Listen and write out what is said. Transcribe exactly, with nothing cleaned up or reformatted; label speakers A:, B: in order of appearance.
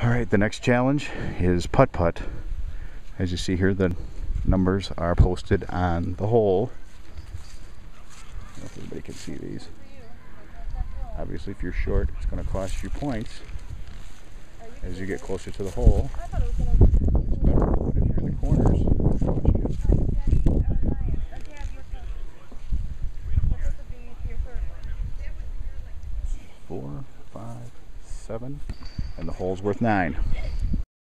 A: Alright, the next challenge is putt-putt. As you see here, the numbers are posted on the hole. I don't know if everybody can see these. Obviously, if you're short, it's going to cost you points as you get closer to the hole. It's better, but if you're in the corners, it'll cost you. Four, five, seven, and the hole's worth nine.